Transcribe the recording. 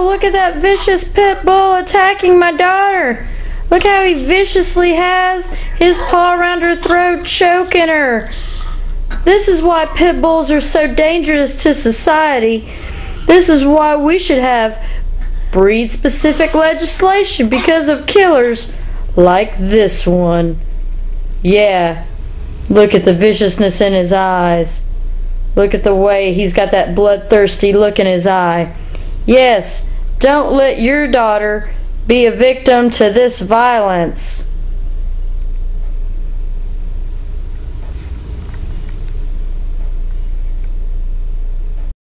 look at that vicious pit bull attacking my daughter. Look how he viciously has his paw around her throat, choking her. This is why pit bulls are so dangerous to society. This is why we should have breed-specific legislation because of killers like this one. Yeah, look at the viciousness in his eyes. Look at the way he's got that bloodthirsty look in his eye. Yes, don't let your daughter be a victim to this violence.